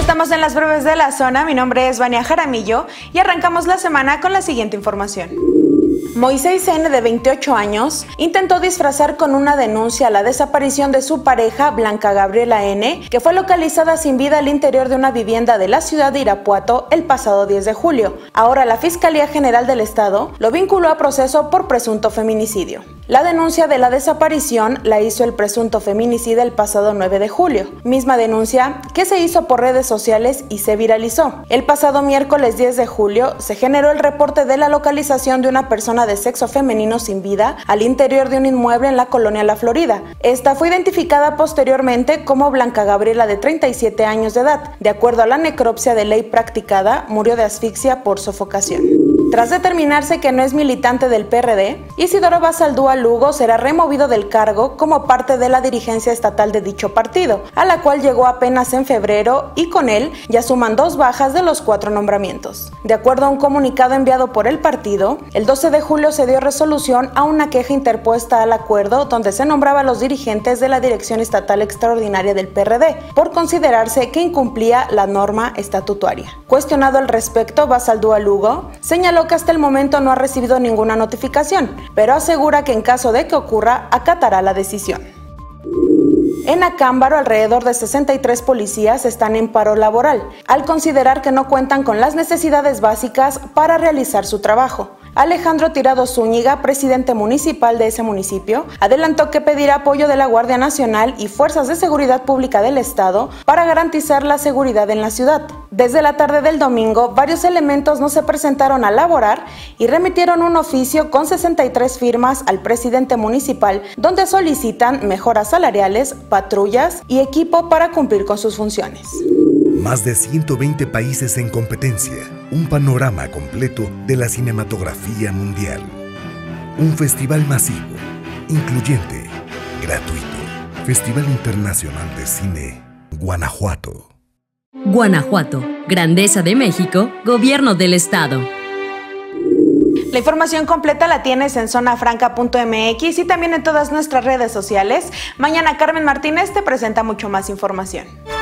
Estamos en las breves de la zona, mi nombre es Vania Jaramillo y arrancamos la semana con la siguiente información. Moisés N., de 28 años, intentó disfrazar con una denuncia la desaparición de su pareja, Blanca Gabriela N., que fue localizada sin vida al interior de una vivienda de la ciudad de Irapuato el pasado 10 de julio. Ahora la Fiscalía General del Estado lo vinculó a proceso por presunto feminicidio. La denuncia de la desaparición la hizo el presunto feminicida el pasado 9 de julio, misma denuncia que se hizo por redes sociales y se viralizó. El pasado miércoles 10 de julio se generó el reporte de la localización de una persona de sexo femenino sin vida al interior de un inmueble en la colonia La Florida. Esta fue identificada posteriormente como Blanca Gabriela, de 37 años de edad. De acuerdo a la necropsia de ley practicada, murió de asfixia por sofocación. Tras determinarse que no es militante del PRD, Isidoro Basaldúa Lugo será removido del cargo como parte de la dirigencia estatal de dicho partido, a la cual llegó apenas en febrero, y con él ya suman 2 bajas de los 4 nombramientos. De acuerdo a un comunicado enviado por el partido, el 12 de julio se dio resolución a una queja interpuesta al acuerdo donde se nombraba a los dirigentes de la Dirección Estatal Extraordinaria del PRD por considerarse que incumplía la norma estatutaria. Cuestionado al respecto, Basaldúa Lugo señaló que hasta el momento no ha recibido ninguna notificación, pero asegura que en caso de que ocurra, acatará la decisión. En Acámbaro, alrededor de 63 policías están en paro laboral, al considerar que no cuentan con las necesidades básicas para realizar su trabajo. Alejandro Tirado Zúñiga, presidente municipal de ese municipio, adelantó que pedirá apoyo de la Guardia Nacional y Fuerzas de Seguridad Pública del Estado para garantizar la seguridad en la ciudad. Desde la tarde del domingo, varios elementos no se presentaron a laborar y remitieron un oficio con 63 firmas al presidente municipal, donde solicitan mejoras salariales, patrullas y equipo para cumplir con sus funciones. Más de 120 países en competencia, un panorama completo de la cinematografía mundial. Un festival masivo, incluyente, gratuito. Festival Internacional de Cine, Guanajuato. Guanajuato, Grandeza de México, Gobierno del Estado. La información completa la tienes en zonafranca.mx y también en todas nuestras redes sociales. Mañana Carmen Martínez te presenta mucho más información.